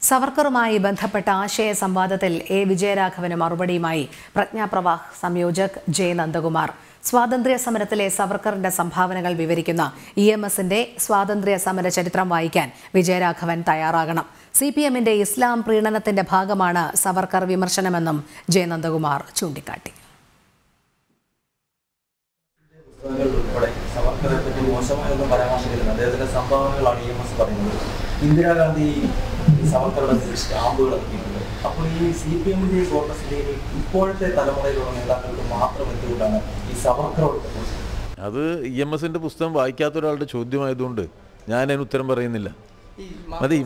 സവർക്കറുമായി ബന്ധപ്പെട്ട ആശയ സംവാദത്തിൽ ജയര ഘവന മറുപടിയുമായി പ്രജ്ഞാപ്രവാഹ് സംയോജക് നന്ദകുമാർ. സ്വാതന്ത്ര്യ സമരത്തിലെ സവർക്കറിന്റെ സംഭാവനകൾ വിവരിക്കുന്ന EMSന്റെ സ്വാതന്ത്ര്യ സമര ചരിത്രം വായിക്കാൻ ജയര ഘവൻ തയ്യാറാകണം. CPMന്റെ ഇസ്ലാം പ്രീണനത്തിന്റെ ഭാഗമാണ് സവർക്കർ വിമർശനമെന്നും നന്ദകുമാർ ചൂണ്ടിക്കാട്ടി. ഇന്ദിരാഗാന്ധി സവർക്കറുടെ സ്റ്റാമ്പുകളൊക്കെ അപ്പോൾ ഈ CPMന്റെ കോൺഗ്രസിന്റെ ഇപ്പോഴത്തെ തലമുറയിലുള്ള നേതാക്കൾക്ക് മാത്രം എന്തുകൊണ്ടാണ് ഈ സവർക്കറോട്? അത് EMSന്റെ പുസ്തകം വായിക്കാത്ത ഒരാളുടെ ചോദ്യമായതുകൊണ്ട് ഞാൻ അതിന് ഉത്തരം പറയുന്നില്ല. മതി.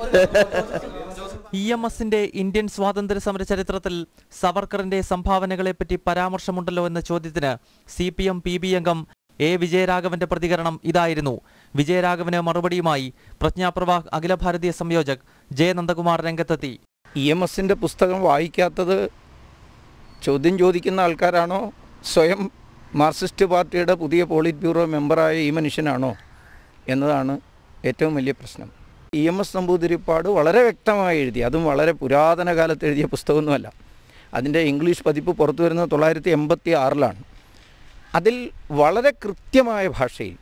EMSന്റെ ഇന്ത്യൻ സ്വാതന്ത്ര്യ സമര ചരിത്രത്തിൽ സവർക്കറിന്റെ സംഭാവനകളെപ്പറ്റി പരാമർശമുണ്ടല്ലോ എന്ന ചോദ്യത്തിന് CPM PB അംഗം വിജയരാഘവന്റെ പ്രതികരണം ഇതായിരുന്നു. വിജയരാഘവന് മറുപടിയുമായി പ്രജ്ഞാപ്രവാഹ് അഖില ഭാരതീയ സംയോജക് നന്ദകുമാർ രംഗത്തെത്തി. EMSന്റെ പുസ്തകം വായിക്കാത്തത് ചോദ്യം ചോദിക്കുന്ന ആൾക്കാരാണോ, സ്വയം മാർക്സിസ്റ്റ് പാർട്ടിയുടെ പുതിയ പോളിറ്റ് ബ്യൂറോ മെമ്പറായ ഈ മനുഷ്യനാണോ എന്നതാണ് ഏറ്റവും വലിയ പ്രശ്നം. EMS നമ്പൂതിരിപ്പാട് വളരെ വ്യക്തമായി എഴുതി, അതും വളരെ പുരാതന കാലത്ത് എഴുതിയ പുസ്തകമൊന്നുമല്ല. അതിൻ്റെ ഇംഗ്ലീഷ് പതിപ്പ് പുറത്തു വരുന്നത് 1986-ലാണ്. അതിൽ വളരെ കൃത്യമായ ഭാഷയിൽ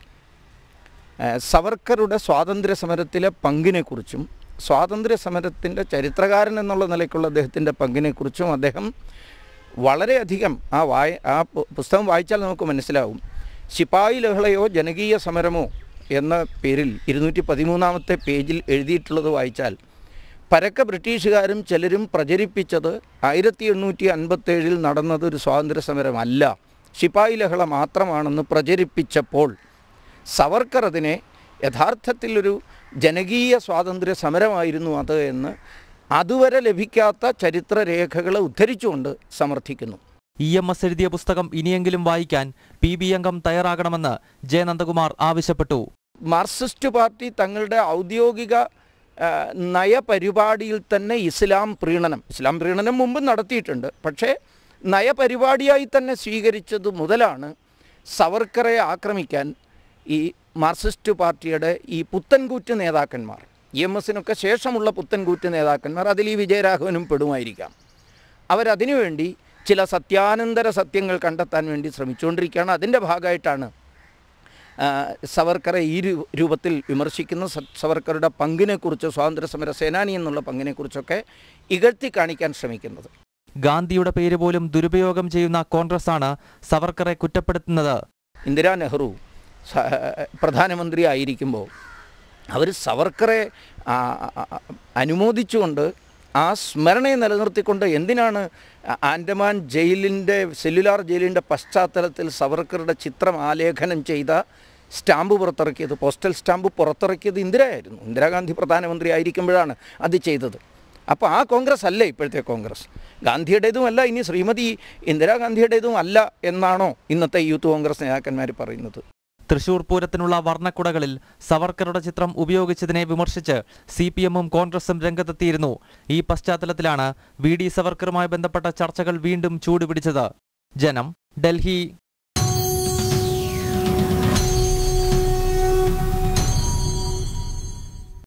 സവർക്കറുടെ സ്വാതന്ത്ര്യ സമരത്തിലെ പങ്കിനെക്കുറിച്ചും സ്വാതന്ത്ര്യ സമരത്തിൻ്റെ ചരിത്രകാരൻ എന്നുള്ള നിലയ്ക്കുള്ള അദ്ദേഹത്തിൻ്റെ പങ്കിനെക്കുറിച്ചും അദ്ദേഹം വളരെയധികം ആ പുസ്തകം വായിച്ചാൽ നമുക്ക് മനസ്സിലാവും. ശിപായി ലഹളയോ ജനകീയ സമരമോ എന്ന പേരിൽ 213-ാമത്തെ പേജിൽ എഴുതിയിട്ടുള്ളത് വായിച്ചാൽ പരക്കെ ബ്രിട്ടീഷുകാരും ചിലരും പ്രചരിപ്പിച്ചത് 1857 നടന്നത് ഒരു സ്വാതന്ത്ര്യ സമരമല്ല, ശിപായി ലഹള മാത്രമാണെന്ന് പ്രചരിപ്പിച്ചപ്പോൾ സവർക്കർ അതിനെ യഥാർത്ഥത്തിലൊരു ജനകീയ സ്വാതന്ത്ര്യ സമരമായിരുന്നു അത് എന്ന് അതുവരെ ലഭിക്കാത്ത ചരിത്രരേഖകളെ ഉദ്ധരിച്ചുകൊണ്ട് സമർത്ഥിക്കുന്നു. EMS എഴുതിയ പുസ്തകം ഇനിയെങ്കിലും വായിക്കാൻ PB അംഗം തയ്യാറാകണമെന്ന് നന്ദകുമാർ ആവശ്യപ്പെട്ടു. മാർക്സിസ്റ്റ് പാർട്ടി തങ്ങളുടെ ഔദ്യോഗിക നയപരിപാടിയിൽ തന്നെ ഇസ്ലാം പ്രീണനം മുമ്പ് നടത്തിയിട്ടുണ്ട്. പക്ഷേ നയപരിപാടിയായി തന്നെ സ്വീകരിച്ചത് മുതലാണ് സവർക്കറെ ആക്രമിക്കാൻ ഈ മാർക്സിസ്റ്റ് പാർട്ടിയുടെ ഈ പുത്തൻകൂറ്റ് നേതാക്കന്മാർ, EMSനൊക്കെ ശേഷമുള്ള പുത്തൻകൂറ്റ് നേതാക്കന്മാർ, അതിൽ ഈ വിജയരാഘവനും പെടുമായിരിക്കാം, അവരതിനുവേണ്ടി ചില സത്യാനന്തര സത്യങ്ങൾ കണ്ടെത്താൻ വേണ്ടി ശ്രമിച്ചുകൊണ്ടിരിക്കുകയാണ്. അതിൻ്റെ ഭാഗമായിട്ടാണ് സവർക്കറെ ഈ രൂപത്തിൽ വിമർശിക്കുന്ന സവർക്കറുടെ പങ്കിനെക്കുറിച്ച്, സ്വാതന്ത്ര്യ സമര സേനാനി എന്നുള്ള പങ്കിനെക്കുറിച്ചൊക്കെ ഇകഴ്ത്തി കാണിക്കാൻ ശ്രമിക്കുന്നത്. ഗാന്ധിയുടെ പേര് പോലും ദുരുപയോഗം ചെയ്യുന്ന കോൺഗ്രസ്സാണ് സവർക്കറെ കുറ്റപ്പെടുത്തുന്നത്. ഇന്ദിരാ നെഹ്റു പ്രധാനമന്ത്രി ആയിരിക്കുമ്പോൾ അവർ സവർക്കറെ അനുമോദിച്ചുകൊണ്ട് ആ സ്മരണയെ നിലനിർത്തിക്കൊണ്ട് എന്തിനാണ് ആൻഡമാൻ ജയിലിൻ്റെ സെല്ലുലാർ ജയിലിൻ്റെ പശ്ചാത്തലത്തിൽ സവർക്കറുടെ ചിത്രം ആലേഖനം ചെയ്ത സ്റ്റാമ്പ് പുറത്തിറക്കിയത്, പോസ്റ്റൽ സ്റ്റാമ്പ് പുറത്തിറക്കിയത് ഇന്ദിരയായിരുന്നു. ഇന്ദിരാഗാന്ധി പ്രധാനമന്ത്രി ആയിരിക്കുമ്പോഴാണ് അത് ചെയ്തത്. അപ്പോൾ ആ കോൺഗ്രസ് അല്ല ഇപ്പോഴത്തെ കോൺഗ്രസ്, ഗാന്ധിയുടേതും അല്ല, ഇനി ശ്രീമതി ഇന്ദിരാഗാന്ധിയുടേതും അല്ല എന്നാണോ ഇന്നത്തെ യൂത്ത് കോൺഗ്രസ് നേതാക്കന്മാർ പറയുന്നത്? തൃശൂർ പൂരത്തിനുള്ള വർണ്ണക്കുടകളിൽ സവർക്കറുടെ ചിത്രം ഉപയോഗിച്ചതിനെ വിമർശിച്ച് CPMും കോൺഗ്രസും രംഗത്തെത്തിയിരുന്നു. ഈ പശ്ചാത്തലത്തിലാണ് VD സവർക്കറുമായി ബന്ധപ്പെട്ട ചർച്ചകൾ വീണ്ടും ചൂടുപിടിച്ചത്. ജനം, ഡൽഹി.